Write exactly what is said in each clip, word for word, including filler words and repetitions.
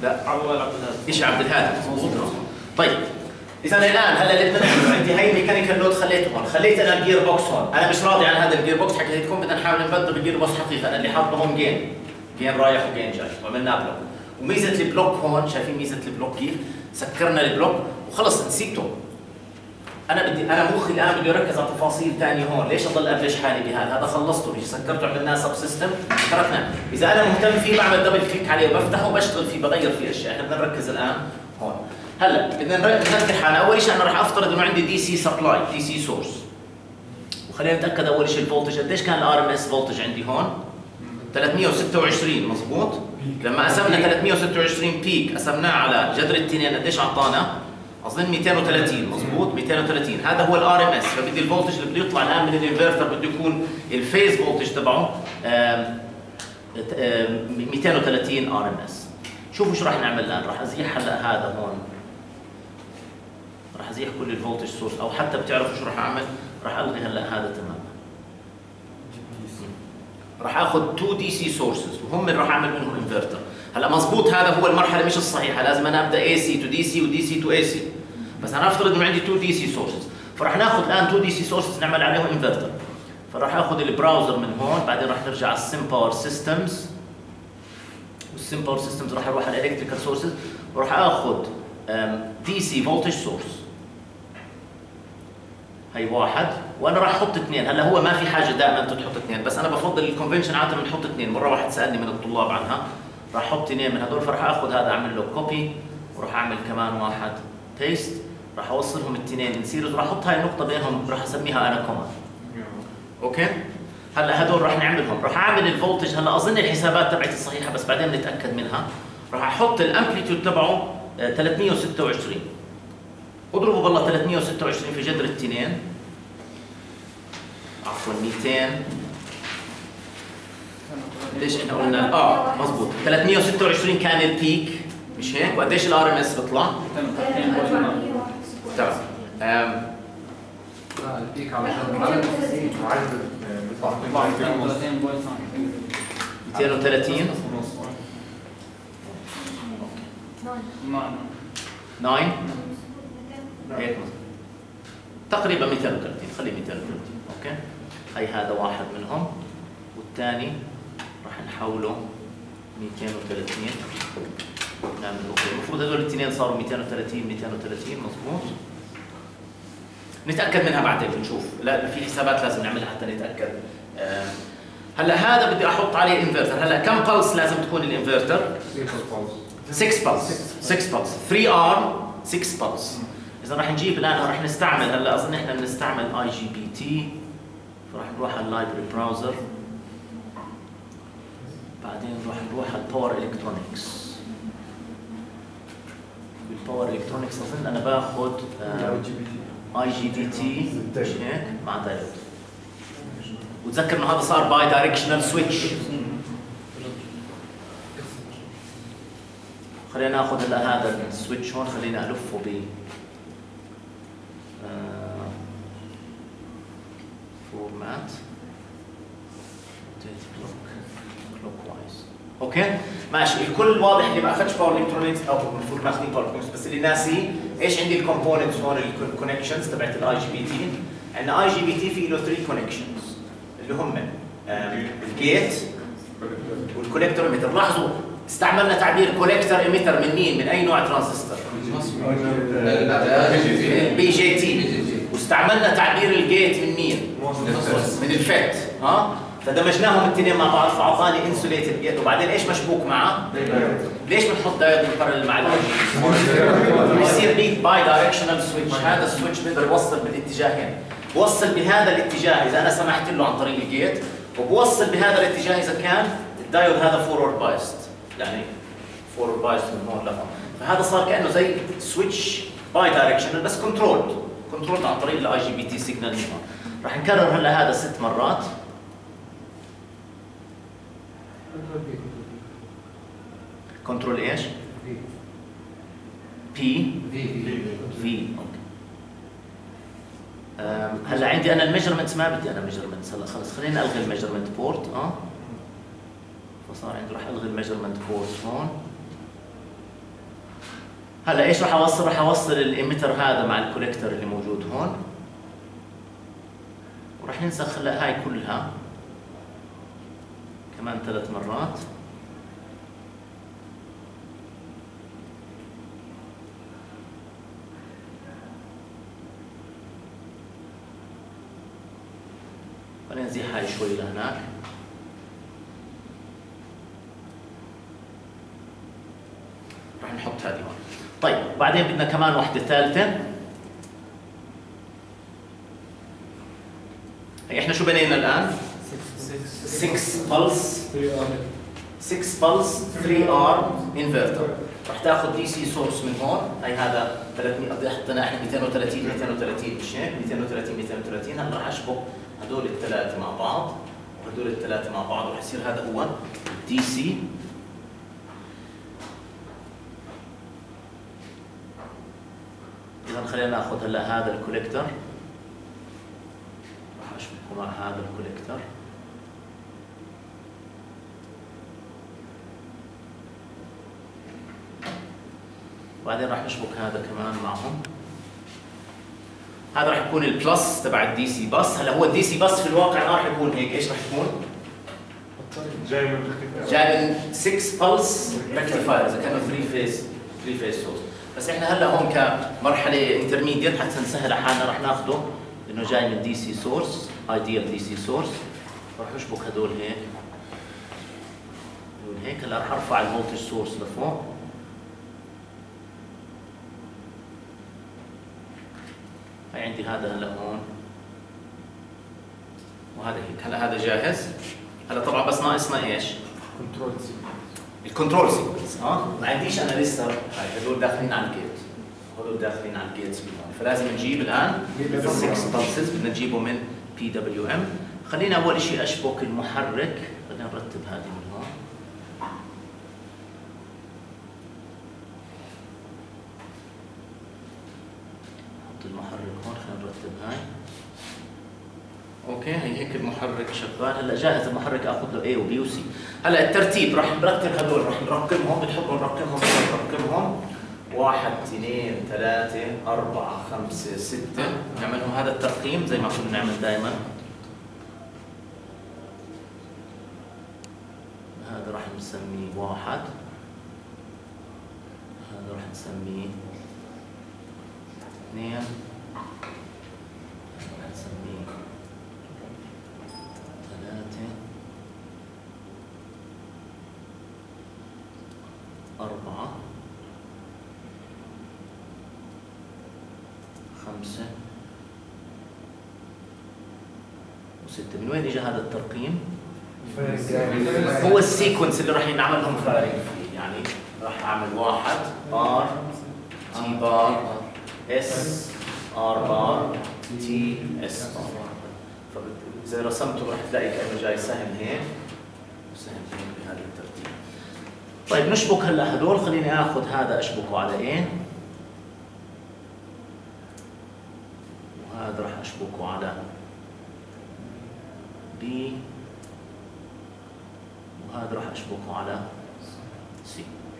لا عبد الهادي. ايش عبد الهادي مضبوط. طيب اذا الان هلا اللي بدنا نعمله عندي هي ميكانيكال لود خليته هون، خليت انا الجير بوكس هون، انا مش راضي عن هذا الجير بوكس، حكيت لكم بدنا نحاول نبدل الجير بوكس حقيقه، انا اللي حاطه هون جين جين رايح وجين جاي وعملناه بلوك، وميزه البلوك هون شايفين ميزه البلوك كيف؟ سكرنا البلوك وخلص نسيته. انا بدي انا مخي الان بده يركز على تفاصيل ثانيه هون، ليش اضل ابلش حالي بهذا؟ هذا خلصته بيجي سكرته عملناه سب سيستم تركناه، اذا انا مهتم فيه بعمل دبل كليك عليه وبفتحه وبشتغل فيه بغير فيه اشياء، احنا بدنا نركز الان هون. هلا بدنا نذكر حالنا، اول شيء انا راح افترض انه عندي دي سي سبلاي دي سي سورس، وخلينا نتاكد اول شيء الفولتج قديش كان الار ام اس فولتج عندي هون؟ ثلاثمئة وستة وعشرين مضبوط؟ لما قسمنا ثلاثمئة وستة وعشرين بيك قسمناه على جذر التنين قديش اعطانا؟ اظن مئتين وثلاثين مضبوط؟ مئتين وثلاثين هذا هو الار ام اس، فبدي الفولتج اللي بده يطلع الان من الانفرتر بده يكون الفيز فولتج تبعه مئتين وثلاثين ار ام اس. شوفوا شو راح نعمل الان، راح ازيح هلا هذا هون، راح ازيح كل الفولتج سورس، او حتى بتعرفوا شو راح اعمل؟ راح الغي هلا هذا تماما. راح اخذ اثنين دي سي سورسز وهم راح اعمل منهم انفرتر. هلا مضبوط هذا هو المرحله مش الصحيحه، لازم انا ابدا اي سي تو دي سي ودي سي تو اي سي، بس انا افترض انه عندي اثنين دي سي سورسز، فراح ناخذ الان اثنين دي سي سورسز نعمل عليهم انفرتر. فراح اخذ البراوزر من هون، بعدين راح نرجع على السم باور سيستمز، والسم باور سيستمز راح اروح على الالكتريكال سورسز وراح اخذ دي سي فولتج سورس. هي واحد، وانا راح احط اثنين، هلا هو ما في حاجه دائما انت تحط اثنين، بس انا بفضل الكونفنشن عاده بنحط اثنين، مره واحد سالني من الطلاب عنها، راح احط اثنين من هذول، فراح اخذ هذا اعمل له كوبي وراح اعمل كمان واحد بيست، راح اوصلهم الاثنين ان سيريز وراح احط هاي النقطه بينهم راح اسميها انا كوما. اوكي؟ هلا هذول راح نعملهم، راح اعمل الفولتج، هلا اظن الحسابات تبعتي صحيحه بس بعدين بنتاكد منها، راح احط الامبليتيود تبعه ثلاثمئة وستة وعشرين، اضربوا بالله ثلاثمئة وستة وعشرين في جذر التنين، عفوا مئتين، ليش احنا قلنا اه مضبوط ثلاثمئة وستة وعشرين كان البيك مش هيك؟ وقديش الار ام اس بيطلع؟ تمام. لا البيك على معدل بيطلع مئتين وثلاثين تسعة هيك تقريبا مئتين وثلاثين، خليه مئتين وثلاثين. اوكي؟ هي هذا واحد منهم، والثاني راح نحوله مئتين وثلاثين، نعمل اوكي. المفروض هذول الاثنين صاروا مئتين وثلاثين مئتين وثلاثين مضبوط. نتاكد منها بعدين بنشوف، لا في حسابات لازم نعملها حتى نتاكد. آه. هلا هذا بدي احط عليه انفرتر، هلا كم بلس لازم تكون الانفرتر؟ ستة بلس ستة بلس ثلاثة ار ستة بلس. اذا راح نجيب الان راح نستعمل، هلا اظن احنا بنستعمل اي جي بي تي، فراح نروح على اللايبرري براوزر، بعدين راح نروح على الباور الكترونكس. بالباور الكترونكس اظن انا باخذ اي جي بي تي مش هيك مع دايود، وتذكر انه هذا صار باي دايركشنال سويتش. خلينا ناخذ هلا هذا السويتش هون، خلينا الفه ب فورمات كلوك وايز. اوكي ماشي، الكل واضح اللي ما اخذش باور الكترونكس او المفروض ماخذين باور الكترونكس، بس اللي ناسي ايش عندي الكومبوننتس هون، الكونكشنز تبعت الاي جي بي تي. عندنا اي جي بي تي في له ثلاث كونكشنز اللي هم الجيت والكوليكتور ايميتر. لاحظوا استعملنا تعبير كوليكتور ايميتر من مين؟ من اي نوع ترانزستور؟ بي جي تي. واستعملنا تعبير الجيت من مين؟ من الفت. ها؟ فدمجناهم الاثنين مع بعض فاعطاني انسوليتد جيت، وبعدين ايش مشبوك معه؟ ليش بنحط دايود مقارن مع الجيت؟ بيصير بيك باي دايركشنال سويتش، هذا السويتش بيقدر يوصل بالاتجاهين، بوصل بهذا الاتجاه اذا انا سمحت له عن طريق الجيت، وبوصل بهذا الاتجاه اذا كان الدايود هذا فورورد بايست، يعني فورورد بايست من هون لهون. فهذا صار كانه زي سويتش باي دايركشنال بس كنترولد، كنترولد عن طريق الاي جي بي تي سيجنال من هون. راح نكرر هلا هذا ست مرات. كنترول ايش؟ بي في في اوكي. هلا عندي انا الميجرمنتس، ما بدي انا ميجرمنتس هلا خلص، خلينا الغي الميجرمنت بورت. اه فصار عندي راح الغي الميجرمنت بورت هون، هلا ايش راح اوصل؟ راح اوصل الاميتر هذا مع الكوليكتور اللي موجود هون، وراح ننسخ هلا هاي كلها كمان ثلاث مرات. خلينا نزيح هاي شوي لهناك. راح نحط هذه هون. طيب بعدين بدنا كمان واحدة ثالثة. هي احنا شو بنينا الآن؟ ستة بلس ستة بلس ثلاثة ار انفرتر. راح تاخذ دي سي سورس من هون، هي هذا ثلاثمية، حطينا احنا مئتين وثلاثين مئتين وثلاثين مش هيك؟ مئتين وثلاثين مئتين وثلاثين. هلا راح اشبك هدول الثلاثة مع بعض وهدول الثلاثة مع بعض، وراح يصير هذا هو دي سي. إذا خلينا ناخذ هلا هذا الكوليكتور، راح اشبكه مع هذا الكوليكتور. وبعدين راح نشبك هذا كمان معهم. هذا راح يكون البلس تبع الدي سي بس. هلا هو الدي سي بس في الواقع ما راح يكون هيك، ايش راح يكون؟ جاي من جاي من ستة بلس ريكتيفاير، اذا كانوا ثلاثة فيز ثلاثة فيز سورس. بس احنا هلا هون كمرحله انترميديت حتى نسهل على حالنا راح ناخذه انه جاي من دي سي سورس، ايديال دي سي سورس. راح نشبك هدول هيك هدول هيك. هلا راح ارفع الفولتج سورس لفوق. هي عندي هذا هلا هون وهذا هيك. هلا هذا جاهز. هلا طبعا بس ناقصنا ايش؟ كنترول سي الكنترول سيكونس. اه ما عنديش انا لسه. هاي هدول داخلين على الجيت وهدول داخلين على الجيتس من هون، فلازم نجيب الان ستة بلسز. بدنا نجيبه من بي دبليو ام. خلينا اول شيء اشبك المحرك. خلينا نرتب هذه من هون. نحط المحرك هون. خلينا نرتب هاي. اوكي هي هيك المحرك شغال. هلا جاهز المحرك، اخذ له A و B و C. هلا الترتيب راح نرتب هدول، راح نرقمهم. بتحبوا نرقمهم نرقمهم واحد اثنين ثلاثة أربعة خمسة ستة. نعملهم هذا الترقيم زي ما كنا نعمل دائما. هذا راح نسميه واحد، هذا راح نسميه اثنين، راح نسميه ثلاثة، أربعة، خمسة وستة. من وين اجى هذا الترقيم؟ هو السيكونس اللي راح ينعمل لهم فارق فيه. يعني راح اعمل واحد ار تي بار اس ار بار تي اس بار. فاذا رسمته راح تلاقي كانه جاي سهم هيك وسهم هيك بهذا الترتيب. طيب نشبك هلا هدول. خليني اخذ هذا اشبكه على ايه، وهذا راح اشبكه على بي، وهذا راح اشبكه على سي.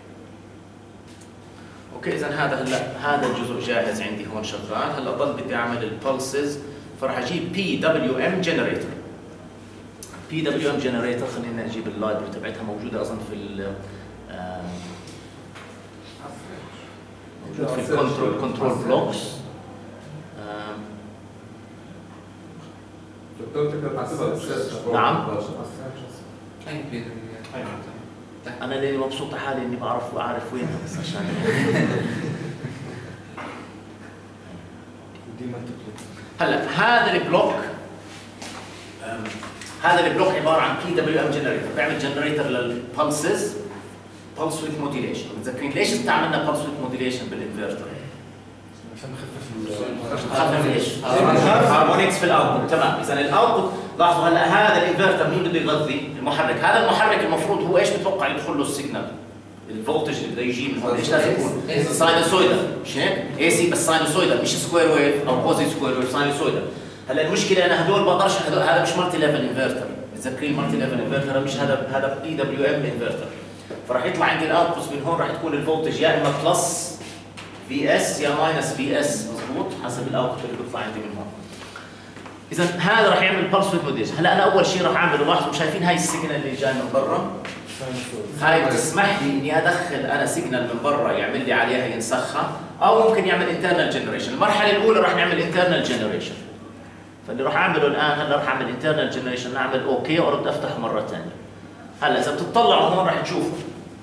اوكي اذا هذا هلا هذا الجزء جاهز عندي هون شغال. هلا ضل بدي اعمل البلسز، فراح اجيب بي دبليو ام جنريتور. بي دبليو ام جنريتور خلينا اجيب اللايبرري تبعتها، موجوده اظن في ال موجود في الكنترول كنترول بلوكس. نعم. أنا اللي مبسوط حالي إني بعرف وأعرف وينها بس عشان هلا هذا البلوك هذا البلوك عبارة عن بي دبليو ام جنريتور، بيعمل جنريتور للبلسز بلس ويت موديليشن. متذكرين ليش استعملنا بلس ويت موديليشن بالانفرتر؟ عشان نخفف نخفف ايش؟ هارمونكس في الاوتبوت. تمام. اذا الاوتبوت لاحظوا هلا هذا الانفرتر مين بده يغذي؟ المحرك. هذا المحرك المفروض هو ايش بتوقع يدخل له السيجنال؟ الفولتج اللي بده يجي من هون ايش لازم يكون؟ ساينوسويدال مش هيك؟ اي سي بس ساينوسويدال مش سكوير ويف او كوزي سكوير ويف، ساينوسويدال. هلا المشكله انا هدول بقدرش، هذا مش مالتي ليفل انفرتر. متذكرين مالتي ليفل انفرتر مش هذا، هذا بي دبليو ام انفرتر. فراح يطلع عندي الاوتبوت من هون راح تكون الفولتج يا اما بلس في اس يا ماينس في اس، مضبوط، حسب الاوتبوت اللي بيطلع عندي من هون. اذا هذا راح يعمل بلس ويدث موديوليشن. هلا انا اول شيء راح اعمله، لاحظوا شايفين هاي السيجنال اللي جاي من برا؟ هاي بتسمح لي اني ادخل انا سيجنال من برا يعمل لي عليها ينسخها، او ممكن يعمل انترنال جنريشن. المرحله الاولى راح نعمل انترنال جنريشن. فاللي راح اعمله الان هلا راح اعمل انترنال جنريشن، اعمل اوكي وارد افتحه مره ثانيه. هلا اذا بتطلعوا هون راح تشوفوا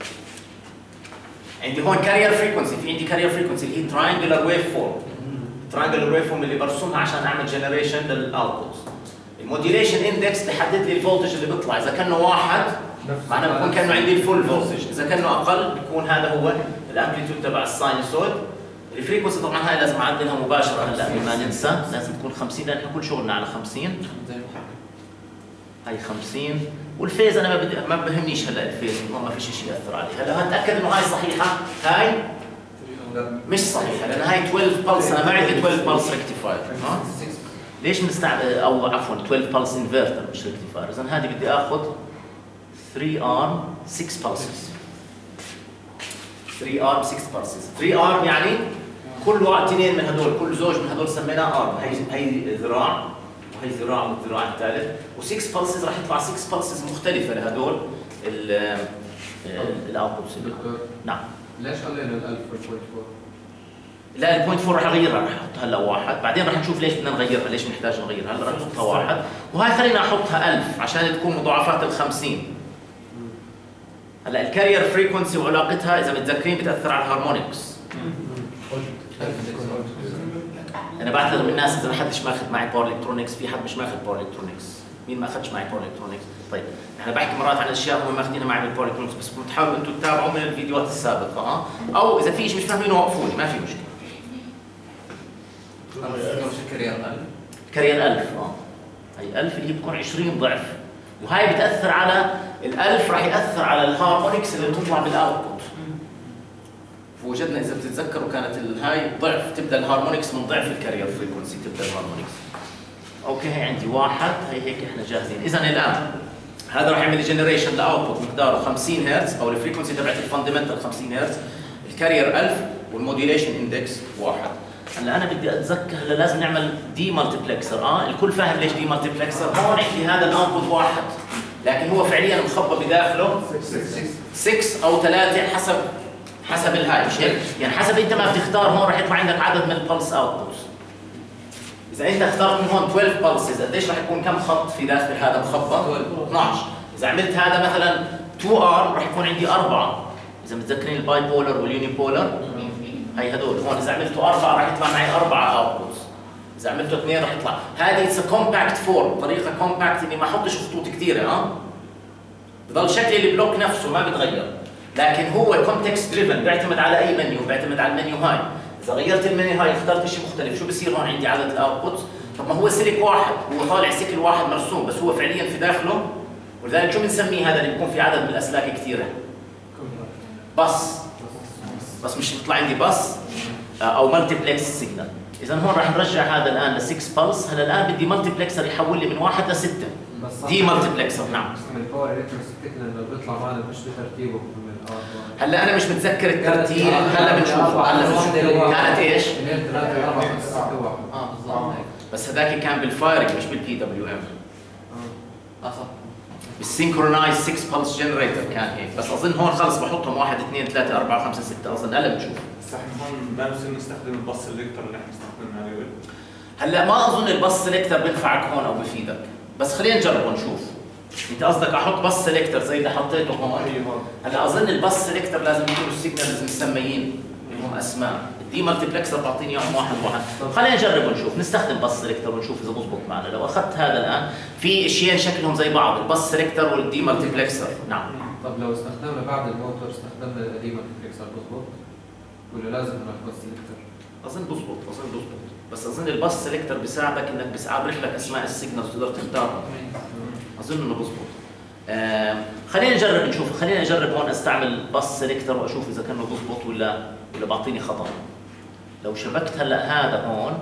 عندي هون كارير فريكونسي، في عندي كارير فريكونسي اللي هي تراينجلر ويف فورم. تراينجلر ويف فورم اللي برسمها عشان اعمل جنريشن للاوتبوت. الموديوليشن اندكس بحدد لي الفولتج اللي بيطلع، اذا كانه واحد معناه بكون كانه عندي الفول فولتج، اذا كانه اقل بكون هذا هو الامبليتيود تبع الساينسويد. الفريكونسي طبعا هاي لازم اعدلها مباشره هلا قبل ما ننسى، لازم تكون خمسين لان كل شغلنا على خمسين. هاي خمسين، والفيز انا ما بدي ما بهمنيش هلا الفيز، ما في شيء ياثر عليه. هلا هتاكد انه هاي صحيحه، هاي مش صحيحه لان هاي اثناشر بلس، انا ما عندي اثناشر بلس ريكتيفاير. ها ليش بنستعمل او عفوا اثناشر بلس انفرتر مش ريكتيفاير؟ اذا هذه بدي اخذ ثلاثة ارم ستة بلسز. ثلاثة ارم ستة بلسز، ثلاثة ارم يعني كل واحد اثنين من هدول، كل زوج من هدول سميناه ارم. هي هي ذراع وهي ذراع والذراع الثالث، و6 بلسز راح يطلع ستة بلسز مختلفه لهدول الاوتبوتس. نعم. ليش قلنا ال ألف بال أربعة؟ لا ال أربعة راح اغيرها، راح احطها هلا واحد، بعدين راح نشوف ليش بدنا نغيرها، ليش محتاج نغيرها. هلا راح احطها واحد، وهاي خلينا احطها ألف عشان تكون مضاعفات ال خمسين. هلا الكارير فريكونسي وعلاقتها اذا متذكرين بتاثر على الهارمونكس. انا بعتذر من الناس اذا ما حدش ماخذ معي باور الكترونكس، في حد مش ماخذ باور الكترونكس؟ مين ما اخذش معي باور الكترونكس؟ طيب انا بحكي مرات عن اشياء هم ماخذينها معي بالباور الكترونكس، بس بدكم تحاولوا انتم تتابعوا من الفيديوهات السابقه، اه او اذا في شيء مش فاهمينه وقفوني، ما في مشكله. كارير ألف. كارير ألف، اه هي ألف اللي هي بتكون عشرين ضعف، وهي بتاثر على الألف، راح ياثر على الهارمونكس اللي بتطلع بالاوتبوت. فوجدنا اذا بتتذكروا كانت الهاي ضعف، تبدا الهارمونكس من ضعف الكارير فريكونسي، تبدا الهارمونكس. اوكي هي عندي واحد، هي هيك احنا جاهزين. اذا الان هذا راح يعمل جنريشن لاوتبوت مقداره خمسين هرتز، او الفريكونسي تبعت الفاندمنتال خمسين هرتز، الكارير ألف، والموديوليشن اندكس واحد. هلا انا بدي اتذكر، هلا لازم نعمل دي مالتيبلكسر. اه الكل فاهم ليش دي مالتيبلكسر؟ هون عندي هذا الاوتبوت واحد، لكن هو فعليا مخبى بداخله ستة او ثلاثة حسب حسب الهاي، مش هيك؟ يعني حسب انت ما بتختار هون راح يطلع عندك عدد من البلس اوتبوتس. اذا انت اخترت من هون اثناشر بلسز، قديش راح يكون كم خط في داخل هذا مخبى؟ اثناشر. اذا عملت هذا مثلا اثنين ارم راح يكون عندي أربعة. اذا متذكرين الباي بولر واليوني بولر، هي هدول هون اذا عملته أربعة راح يطلع معي أربعة اوتبوتس. اذا عملته اثنين راح يطلع. هذه اتس كومباكت فورم، طريقه كومباكت اني ما احطش خطوط كثيره، اه بضل شكل البلوك نفسه ما بتغير، لكن هو كونتكست دريفن، بيعتمد على اي منيو، بيعتمد على المنيو هاي. اذا غيرت المنيو هاي اخترت شيء مختلف، شو بصير هون عندي عدد الاوتبوتس؟ طب ما هو سلك واحد، هو طالع سلك واحد مرسوم، بس هو فعليا في داخله، ولذلك شو بنسميه هذا اللي بيكون في عدد من الاسلاك كثيره؟ بس بس مش بيطلع عندي بس او مالتيبلكس سيجنال. اذا هون راح نرجع هذا الان ل ستة بلس. هلا الان بدي مالتيبلكسر يحول لي من واحد لستة، دي مالتيبلكسر. نعم. الباور الكترونكس لما بيطلع معنا مش بترتيبه. هلا انا مش متذكر الترتيب، هلا بنشوفه. هلا بنشوف كانت ايش؟ اثنين ثلاثة أربعة خمسة ستة واحد. اه بالضبط. بس هذاك كان بالفايرنج مش بالبي دبليو ام. اه صح. بالسينكرونايز ستة بلس جنريتر كان هيك، بس اظن هون خلص بحطهم واحد اثنين ثلاثة أربعة خمسة ستة، اظن هلا بنشوف. بس احنا هون ما بنصير نستخدم الباص سيلكتور اللي احنا استخدمنا عليه. هلا ما اظن الباص سيلكتور بينفعك هون او بفيدك، بس خلينا نجرب ونشوف. انت قصدك احط باص سيلكتور زي اللي حطيته هون؟ هلا اظن الباص سيلكتور لازم يكونوا السيجنالز مسميين لهم اسماء، الدي مالتيبلكسر بعطيني اياهم واحد واحد. خلينا نجرب ونشوف، نستخدم باص سيلكتور ونشوف اذا بزبط معنا. لو اخذت هذا الان في شيئين شكلهم زي بعض، الباص سيلكتور والدي مالتيبلكسر. نعم. طب لو استخدمنا بعد الموتور استخدمنا الدي مالتيبلكسر بزبط؟ ولا لازم نروح باص سيلكتور؟ اظن بزبط، اظن بزبط، بس اظن الباص سيلكتور بيساعدك انك بيعرف لك اسماء السيجنالز تقدر تختارهم. اظن انه بزبط. خلينا نجرب نشوف، خلينا نجرب هون استعمل باص سيلكتور واشوف اذا كانه بزبط ولا ولا بعطيني خطا. لو شبكت هلا هذا هون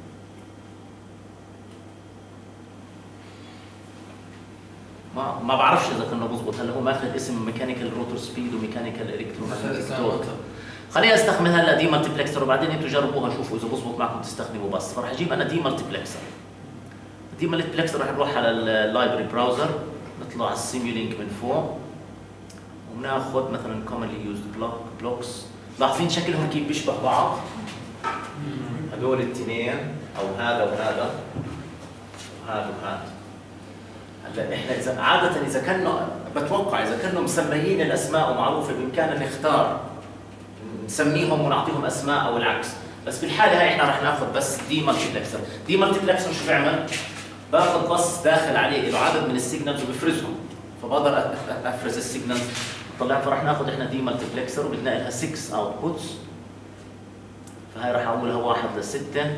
ما ما بعرفش اذا كانه بزبط. هلا هو ماخذ اسم ميكانيكال روتور سبيد وميكانيكال الكترومagnetic تورك. خلينا نستخدم هلا دي مالتيبلكسر وبعدين انتم جربوها شوفوا اذا بزبط معكم تستخدموا بس. فراح اجيب انا دي مالتيبلكسر. دي مالتيبلكسر راح نروح على اللايبرري براوزر، نطلع على السيميولينك من فوق وناخذ مثلا commonly used block blocks. لاحظين شكلهم كيف بيشبه بعض؟ هذول الاثنين او هذا وهذا وهذا وهذا. هلا احنا اذا عاده اذا كنا بتوقع اذا كانوا مسميين الاسماء ومعروفه بامكاننا نختار نسميهم ونعطيهم اسماء او العكس، بس بالحاله هاي احنا رح ناخذ بس دي مالتيبلكسر. دي مالتيبلكسر شو بيعمل؟ باخذ بس داخل عليه له عدد من السيجنالز وبفرزهم، فبقدر افرز السيجنالز طلع. فرح ناخذ احنا دي مالتيبلكسر وبدنا لها ستة اوتبوتس، فهي رح اعملها واحد لستة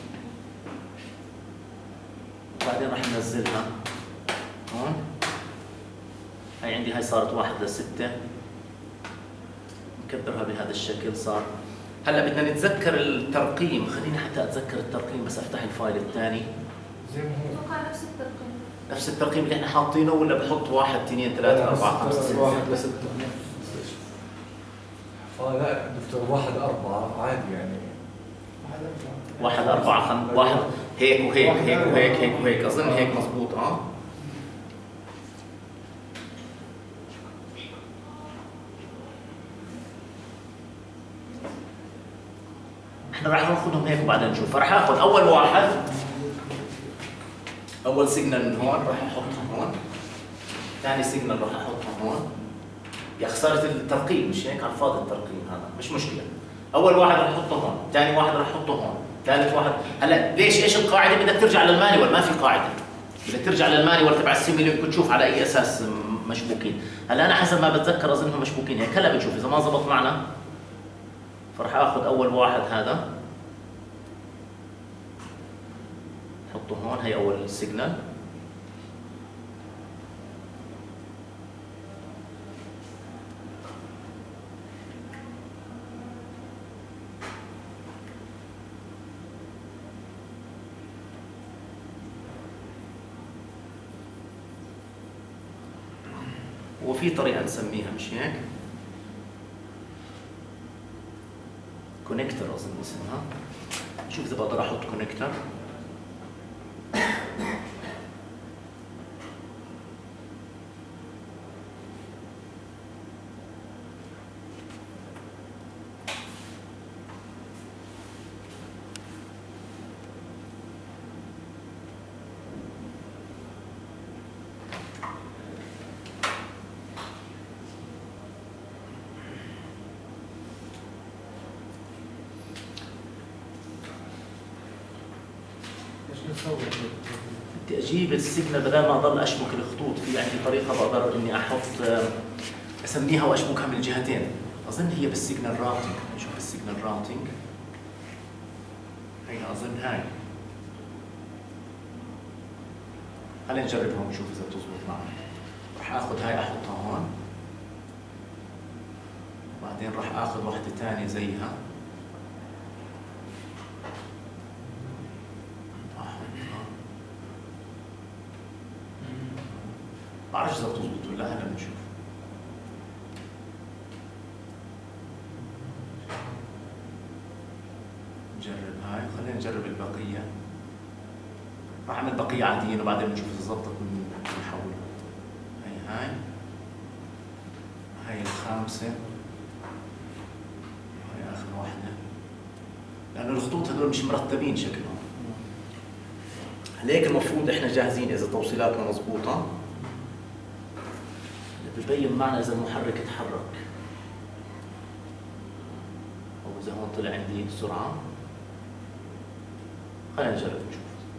وبعدين رح ننزلها هون. هي عندي هاي صارت واحد لستة، نكبرها بهذا الشكل صار. هلا بدنا نتذكر الترقيم، خليني حتى اتذكر الترقيم بس افتح الفايل الثاني. زي ما هو اتوقع نفس الترقيم نفس الترقيم اللي احنا حاطينه ولا بحط واحد اثنين ثلاثة أربعة خمسة ستة؟ واحد لستة. اه لا دكتور واحد أربعة عادي يعني. واحد أربعة خم... واحد هيك وهيك هيك وهيك هيك وهيك، أظن هيك مضبوط. اه احنا راح ناخذهم هيك وبعدين نشوف. فراح اخذ اول واحد، اول سيجنال من هون راح احطها هون، ثاني سيجنال راح احطها هون. يا خساره الترقيم، مش هيك على الفاضي الترقيم هذا، مش مشكله. اول واحد راح احطه هون، ثاني واحد راح احطه هون، ثالث واحد. هلا ليش ايش القاعده؟ بدك ترجع للمانيوال، ما في قاعده. بدك ترجع للمانيوال تبع السيميلينك وتشوف على اي اساس مشبوكين. هلا انا حسب ما بتذكر اظنهم مشبوكين هيك. هلا بنشوف اذا ما زبط معنا. فراح اخذ اول واحد هذا حطه هون، هي اول سيجنال. وفي طريقه نسميها مش هيك؟ كونكتر اظن اسمها. شوف اذا بقدر احط كونكتر. بدي اجيب السيجنال بدل ما اضل اشبك الخطوط. في عندي طريقه بقدر اني احط اسميها واشبكها من الجهتين. اظن هي بالسيجنال راوتنج. نشوف السيجنال راوتنج. هي اظن هاي. خلينا نجربها ونشوف اذا بتزبط معنا. راح اخذ هاي احطها هون. وبعدين راح اخذ واحدة ثانية زيها. بعرفش اذا بتزبط ولا. هلا بنشوف. نجرب هاي، خلينا نجرب البقية. راح اعمل بقية عاديين وبعدين بنشوف اذا زبطت بنحولها. هي هاي. هاي الخامسة. هاي آخر واحدة. لأنه الخطوط هذول مش مرتبين شكلهم. هيك المفروض احنا جاهزين إذا توصيلاتنا مضبوطة. ببين معنا إذا المحرك تحرك أو إذا هون طلع عندي سرعة. خلينا نجرب نشوف.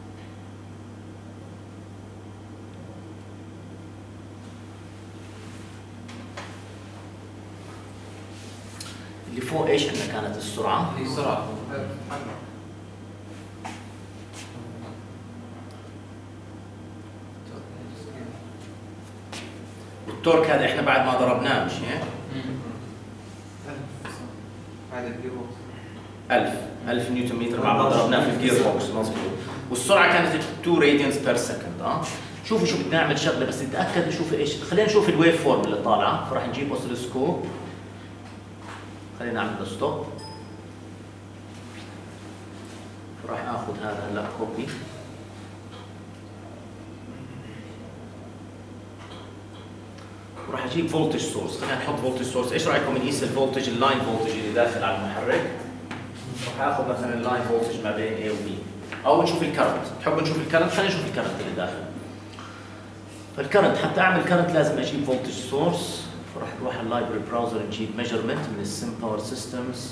اللي فوق ايش عندنا كانت السرعة؟ هي السرعة. والتورك هذا احنا بعد ما ضربناه مش هيك؟ هذا الجير بوكس ألف ألف نيوتن متر بعد ما ضربناه في الجير بوكس مظبوط. والسرعة كانت اثنين راديانز بير سكند. اه شوفوا شو بدنا نعمل شغلة بس نتأكد نشوف ايش. خلينا نشوف الويف فورم اللي طالعة. فراح نجيب اوسيلوسكوب خلينا نعمل ستوب. راح اخذ هذا هلا كوبي. وراح اجيب فولتج سورس، خلينا نحط فولتج سورس. ايش رايكم نقيس الفولتج اللاين فولتج اللي داخل على المحرك؟ راح اخذ مثلا اللاين فولتج ما بين A و B، او نشوف الكرنت. تحبوا نشوف الكرنت؟ خلينا نشوف الكرنت اللي داخل. فالكرنت حتى اعمل كرنت لازم اجيب فولتج سورس. فراح نروح على اللايبرري براوزر نجيب ميجرمنت من السم باور سيستمز.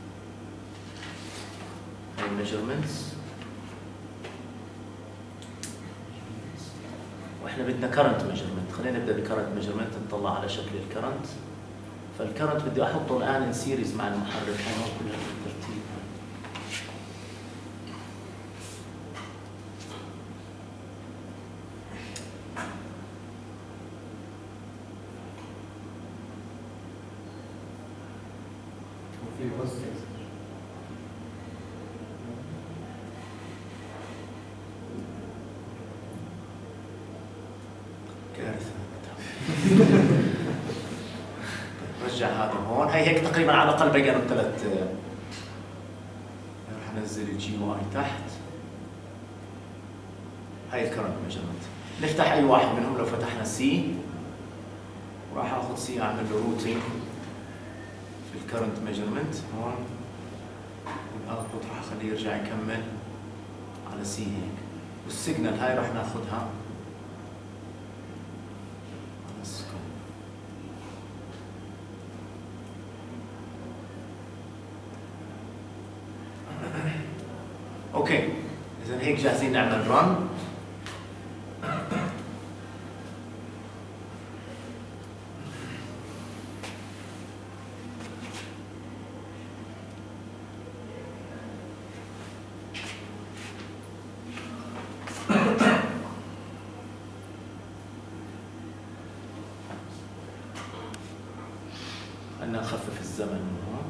هاي الميجرمنتس. واحنا بدنا كرنت ميجرمنت، خلينا نبدا بكرنت ميجرمنت نطلع على شكل الكرنت. فالكرنت بدي احطه الان ان سيريز مع المحرك، هون كلها بالترتيب. وفي بس كارثة. رجع هذا هون، هي هيك تقريبا على الاقل بقى لنا ثلاث. راح انزل الجي واي تحت. هاي الكرنت ميجرمنت. نفتح اي واحد منهم. لو فتحنا سي وراح اخذ سي اعمل له روتينج في الكرنت ميجرمنت هون. والاوتبوت راح اخليه يرجع يكمل على سي هيك. والسيجنال هاي راح ناخذها اوكي. اذا هيك جاهزين نعمل رن. خلينا نخفف الزمن من هون.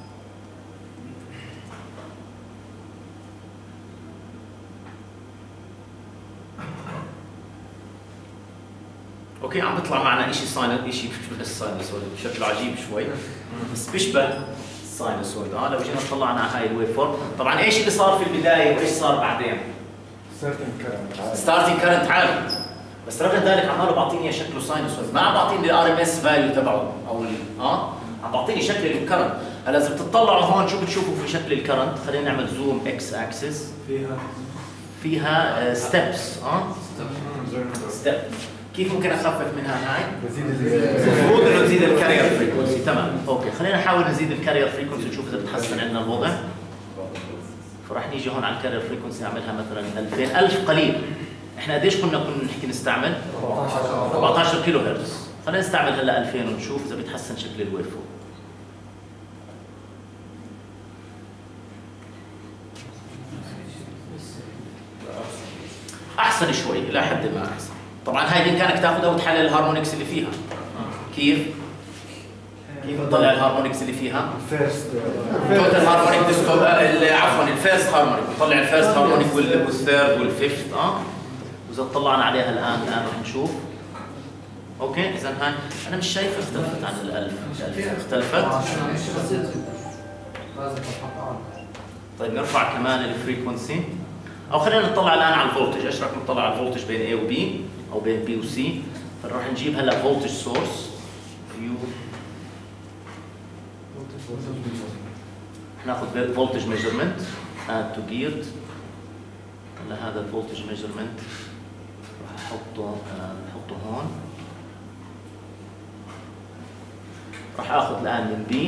اوكي عم بيطلع معنا شيء ساينس، شيء بس ساينسويد بشكل عجيب شوي بس بيشبه الساينسويد. اه لو جينا طلعنا على هاي الويف فورم، طبعا ايش اللي صار في البدايه وايش صار بعدين؟ ستارتنج كرنت عالي. ستارتنج كرنت عالي، بس رغم ذلك عماله بعطيني شكله ساينسويد، ما عم بعطيني الار ام اس فاليو تبعه او اه عم بعطيني شكل الكرنت. هلا اذا بتطلعوا هون شو بتشوفوا في شكل الكرنت؟ خلينا نعمل زوم اكس اكسس. فيها فيها ستيبس. اه ستيب. كيف ممكن اخفف منها هاي؟ بزيد المفروض انه نزيد الكارير فريكونسي. تمام اوكي. خلينا نحاول نزيد الكارير فريكونسي نشوف اذا بتحسن عندنا الوضع. فراح نيجي هون على الكارير فريكونسي نعملها مثلا ألفين. ألف قليل. احنا قديش كنا كنا نحكي نستعمل؟ أربعطعش كيلو هرتز. خلينا نستعمل هلا ألفين ونشوف اذا بتحسن شكل الويف فورم. احسن شوي الى حد ما احسن. طبعا هاي بامكانك تاخذها وتحلل الهارمونكس اللي فيها. كيف؟ كيف نطلع الهارمونكس اللي فيها؟ الفيرست توتال هارمونيك ديسكو. عفوا الفيرست هارمونيك، نطلع الفيرست هارمونيك والثيرد والفيفث. اه واذا طلعنا عليها الان الان رح نشوف. اوكي اذا هاي انا مش شايفها اختلفت عن الألف. اختلفت. طيب نرفع كمان الفريكونسي، او خلينا نطلع الان على الفولتج. ايش رايك نطلع على الفولتج بين A و B او بين B و C؟ فنروح نجيب هلا فولتج سورس فيو. ناخذ فولتج ميجرمنت اد تو جيرد. هلا هذا الفولتج ميجرمنت راح احطه نحطه هون. راح اخذ الان من B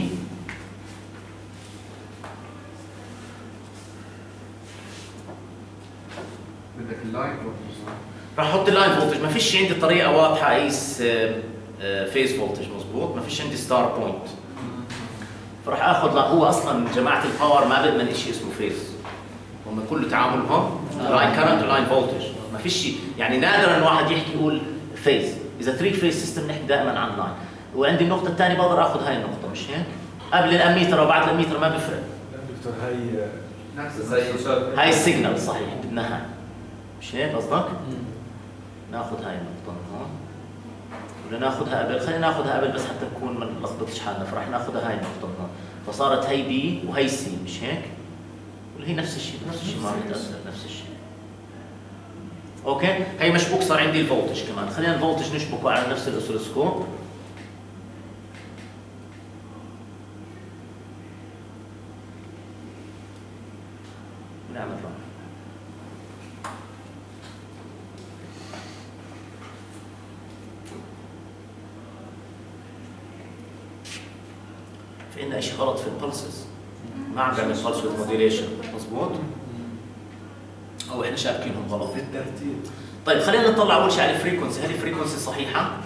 بدك اللاين فولتج. راح احط اللاين فولتج. ما فيش عندي طريقه واضحه اقيس فيز فولتج مضبوط، ما فيش عندي ستار بوينت. فراح اخذ، لا هو اصلا جماعه الباور ما بدنا شيء اسمه فيز، هم كله تعاملهم لاين كرنت ولاين فولتج. ما فيش شيء يعني نادرا واحد يحكي يقول فيز. اذا ثري فيز سيستم نحكي دائما عن لاين. وعندي النقطه الثانيه بقدر اخذ هاي النقطه، مش هيك؟ قبل الاميتر او بعد الاميتر ما بيفرق. دكتور هي نفس زي هاي السيجنال صحيح بدنا هاي، مش هيك قصدك؟ ناخذ هاي النقطة من هون ولا ناخذها قبل؟ خلينا ناخذها قبل بس حتى نكون ما نلخبطش حالنا. فراح ناخذها هاي النقطة من هون. فصارت هي بي وهي سي، مش هيك؟ ولا هي نفس الشيء؟ نفس الشيء ما راح يتاثر، نفس الشيء. اوكي، هي مشبوك صار عندي الفولتج كمان، خلينا الفولتج نشبكه على نفس الاوسيلوسكوب. ونعمل رن. في عندنا شيء غلط في البلسز، ما عم بيعمل بلس وذ موديليشن، مضبوط؟ او احنا شابكينهم غلط في الترتيب. طيب خلينا نطلع اول شيء على الفريكونسي، هل الفريكونسي صحيحه؟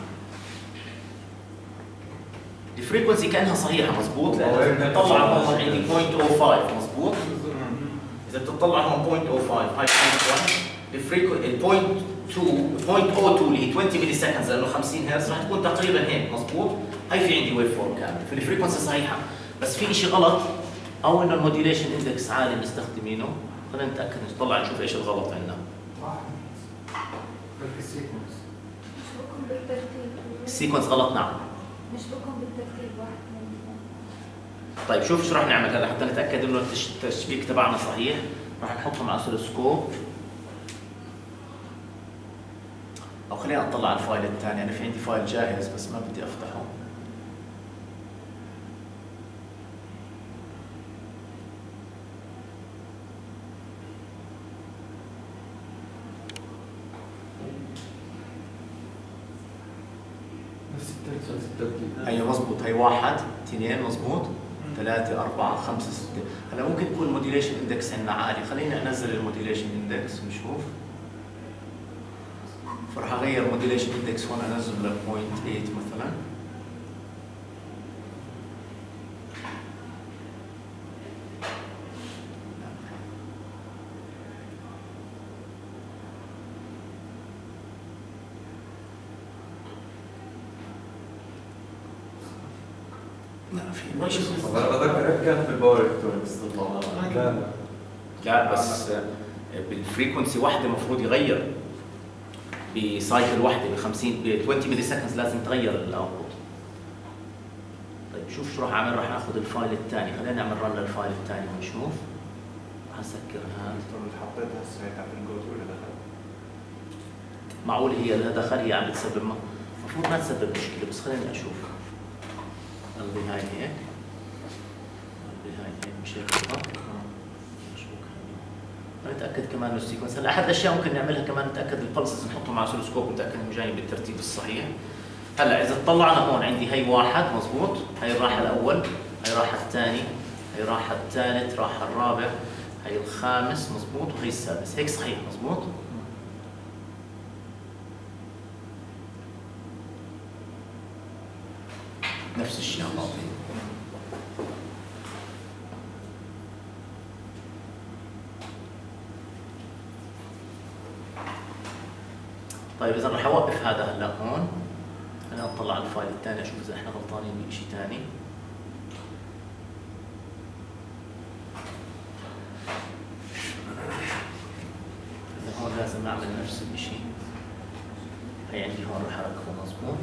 الفريكونسي كانها صحيحه مضبوط، لانه بتطلع هون عندي صفر فاصلة صفر خمسة مضبوط؟ اذا بتطلع هون صفر فاصلة صفر خمسة هاي صفر فاصلة واحد، الفريكونسي ال صفر فاصلة اثنين صفر فاصلة صفر اثنين اللي هي عشرين ملي سكند لانه خمسين هرتز راح تكون تقريبا هيك مضبوط؟ هي في عندي ويف فورم كامل، فالفريكونسي صحيحه، بس في شيء غلط او انه الموديليشن اندكس عالي مستخدمينه، خلينا نتاكد نطلع نشوف ايش الغلط عندنا. السيكونس مش بكون بالترتيب. السيكونس غلط، نعم. مش بكون بالترتيب واحد اثنين. طيب شوف شو راح نعمل هلا حتى نتاكد انه التشبيك تبعنا صحيح، راح نحطهم على اوسيلوسكوب، او خلينا نطلع على الفايل الثاني، انا في عندي فايل جاهز بس ما بدي افتحه. نفس الترتيب. ايوه مضبوط، هي واحد اثنين مضبوط ثلاثة أربعة خمسة ستة. هلا ممكن يكون الموديليشن اندكس عندنا عالي، خليني انزل الموديليشن اندكس ونشوف. فراح اغير موديليشن اندكس هون انزل ل صفر فاصلة ثمانية مثلا. لا في شيء. بذكرك كان في الباور الكترونكس تطلع. لا لا. لا بس بالفريكونسي واحدة المفروض يغير بسايكل واحدة ب خمسين ب عشرين ملي سكند لازم تغير الاوتبوت. طيب شوف شو راح اعمل، راح اخذ الفايل الثاني، خلينا نعمل رن للفايل الثاني ونشوف. راح اسكر هذا. اللي حطيتها هسه هيك على الجوت ولا دخل؟ معقول هي لها دخل، هي عم بتسبب ما المفروض ما تسبب مشكلة، بس خليني اشوف. قلبي هاي هيك. قلبي هاي هيك مش هيك بالضبط. نتاكد كمان من السيكونس. هلا احد الاشياء ممكن نعملها كمان نتاكد البلسز نحطهم مع اوسيلوسكوب ونتاكد انهم جايين بالترتيب الصحيح. هلا اذا طلعنا هون عندي هي واحد مضبوط، هي راح الاول، هي راح الثاني، هي راح الثالث، راح الرابع، هي الخامس مضبوط، وهي السادس، هيك صحيح مضبوط؟ نفس الشيء عم بعطيه. طيب اذا رح اوقف هذا هلا هون، انا اطلع على الفايل الثاني اشوف اذا احنا غلطانين بشيء ثاني. اذا هون لازم اعمل نفس الشيء. هي عندي هون رح اركبه مضبوط.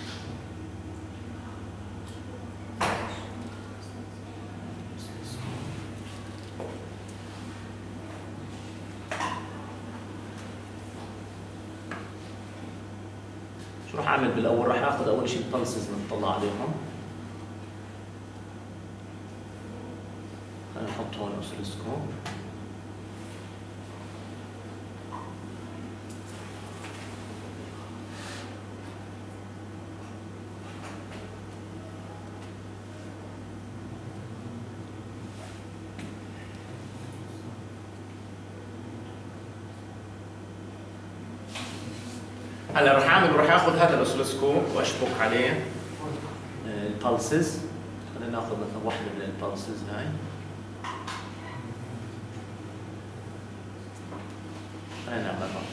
شو راح اعمل بالاول؟ راح اخذ اول شيء البلسز نطلع عليهم. خلينا نحط هون اوسيلوسكوب. هلا رح اعمل رح اخذ هذا الاوسيلوسكوب واشبك عليه البلسز. خلينا ناخذ مثلا واحده من البلسز هاي. خلينا نعملها.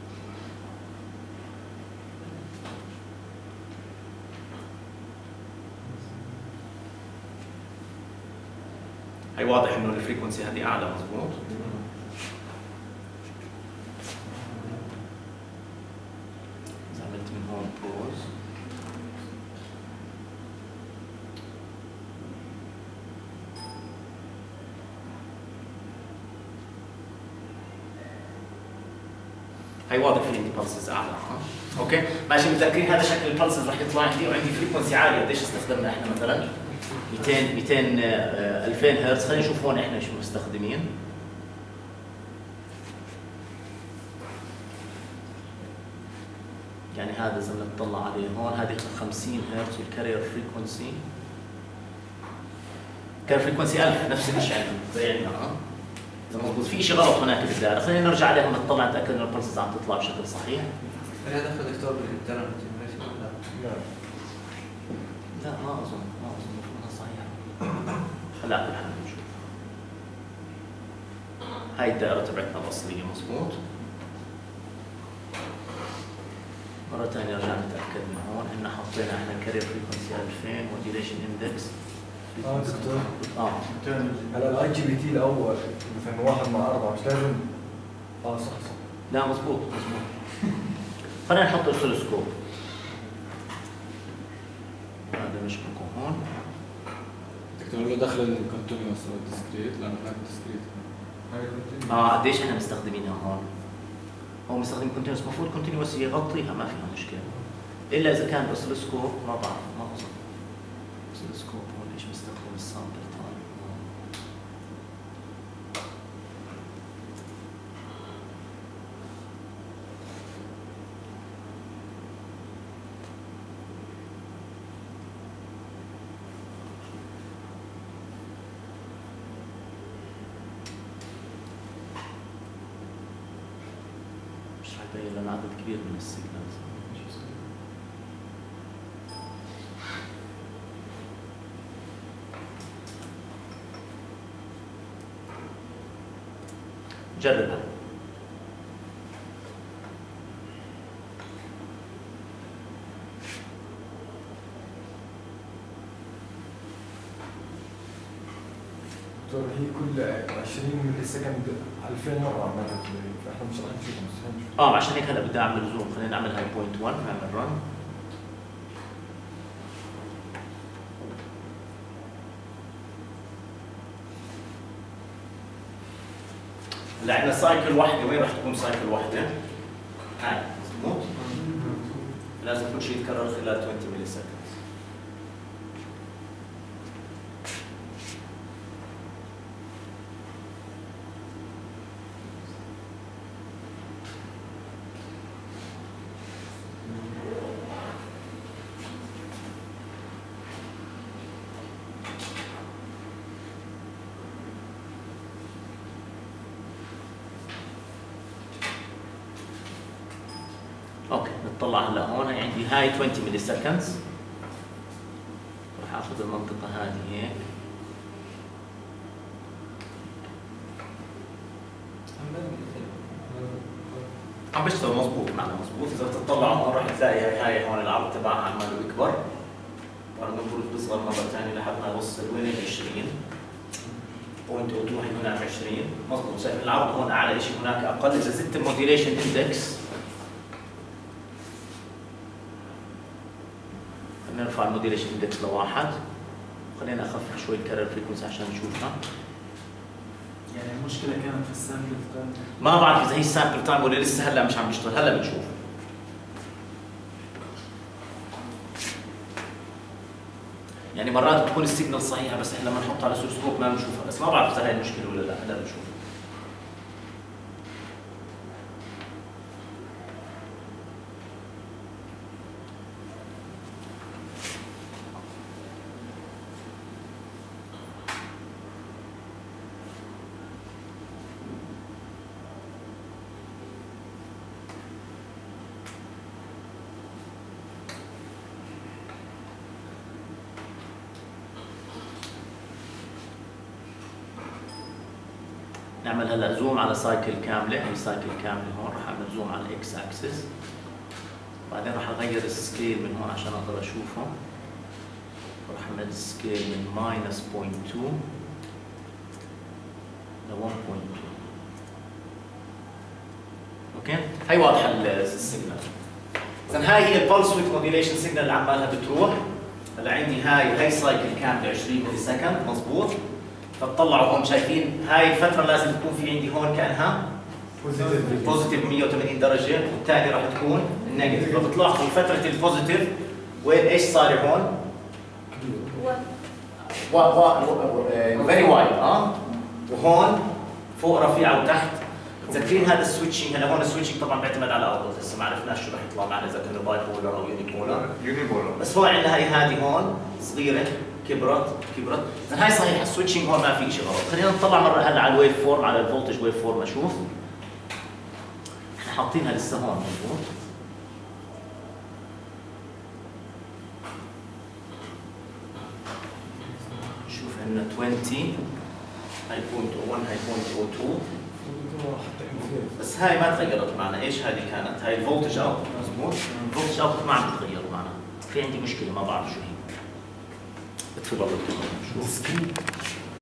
هي واضح انه الفريكونسي هذه اعلى مضبوط. من هون بوز. هي واضح في عندي بلسز اعلى. ها؟ اوكي ماشي، متذكرين هذا شكل البلسز راح يطلع عندي، وعندي فريكونسي عاليه. قديش استخدمنا احنا مثلا؟ مئتين مئتين آه، ألفين هرتز. خلينا نشوف هون احنا شو مستخدمين. يعني هذا اذا بدنا نطلع عليه هون، هذه خمسين هرتز والكارير فريكونسي كان فريكونسي ألف، نفس الشيء عندنا زي عندنا. ها اذا مضبوط، في شيء غلط هناك بالدائره. خلينا نرجع عليهم نطلع نتاكد ان البلسز عم تطلع بشكل صحيح. هل هذا دخل دكتور بالانترنت ماشي ولا لا لا ما اظن ما اظن المفروض انها صحيحه. هلا على كل حال نشوف. هاي الدائره تبعتنا الاصليه مضبوط. مرة ثانية رجعنا نتأكد من هون إن حطينا إحنا الكارير فريكونسي ألفين والديليشن إندكس. اه دكتور، اه هلا الاي جي بي تي الاول مثلا واحد مع اربعه مش لازم. اه صح صح. لا مضبوط مضبوط. خلينا نحط الأوسيلوسكوب. هذا مش بكون هون. بدك تقول له دخل الكونتينوس او الديسكريت لانه هناك ديسكريت. اه قديش احنا مستخدمينها هون؟ هو مستخدم كونتينوس، المفروض كونتينوس يغطيها ما فيها مشكله. الا اذا كان الاوسيلوسكوب ما بعرف، ما اظن. الاوسيلوسكوب هون ليش مستخدم السامبل تايم؟ يبين لنا عدد كبير من السيجنالز. جربها. دكتور هي كل عشرين ملي سكند ألفين مره عملت، فاحنا مش راح نشوفها مستحيل. اه عشان هيك هلا بدي اعمل زوم. خلينا نعمل هاي بوينت واحد، نعمل رن. هلا عندنا سايكل واحدة، وين راح تكون سايكل واحدة؟ هاي مضبوط؟ لازم كل شيء يتكرر خلال عشرين ملي سكند. اوكي نطلع هلا هون. هي عندي هاي عشرين ملي سكندز. راح اخذ المنطقة هذه هيك. عم بيشتغل مضبوط معنا مضبوط. اذا بتطلع هون راح تلاقي هاي هاي هون العرض تبعها عماله يكبر. طبعا المفروض بيصغر مرة ثانية لحد ما يوصل وين ال عشرين. بوينت صفر اثنين هي هناك عشرين مضبوط. شايف العرض هون اعلى شيء، هناك اقل. اذا زدت الموديليشن اندكس نرفع الموديليشن اندكس لواحد. خلينا اخفف شوي الكرر فريكونسي عشان نشوفها. يعني المشكلة كانت في السامبل تايم. ما بعرف اذا هي السامبل تايم ولا لسه هلا مش عم بيشتغل. هلا بنشوف. يعني مرات بتكون السيجنال صحيحة بس احنا لما نحطها على الأوسيلوسكوب ما بنشوفها. بس ما بعرف اذا هي المشكلة ولا لا. هلا بنشوف. نعمل هلا زوم على سايكل كامله. هي سايكل كامله هون. راح اعمل زوم على الاكس اكسس. بعدين راح اغير السكيل من هون عشان اقدر اشوفه. راح اعمل سكيل من ماينس صفر فاصلة اثنين ل واحد فاصلة اثنين. اوكي؟ هي واضحه السيجنال. اذا هاي هي البلس ويت موديليشن سيجنال اللي عمالها بتروح. هلا عندي هاي هي سايكل كامله عشرين ملي سكند مضبوط. فتطلعوا هون شايفين هاي الفترة لازم تكون في عندي هون كأنها بوزيتيف مية وثمانين درجه، والثاني راح تكون النيجاتيف. فبتلاحظوا فتره البوزيتيف وين ايش صار هون؟ و و فيري وايد اه وهون فوق رفيعه وتحت. متذكرين هذا السويتشنج؟ هلا هون السويتشنج طبعا بيعتمد على اوتبوت، هسه ما عرفناش شو راح يطلع معنا اذا كان باي بولر او يوني بولر. يوني بولر. بس هون عندنا هي هذه هون صغيره كبرت كبرت، اذا هاي صحيح السويتشنج هون ما في شيء غلط. خلينا نطلع مره هلا على الويف فورم، على الفولتج ويف فورم اشوف. احنا حاطينها لسه هون مضبوط. شوف عندنا عشرين هاي بوينت واحد هاي بوينت اثنين بس هاي ما تغيرت معنا. ايش هذه كانت؟ هاي الفولتج اوت مضبوط. الفولتج اوت ما عم تتغير معنا، في عندي مشكله ما بعرف شو هي. بتفضل شو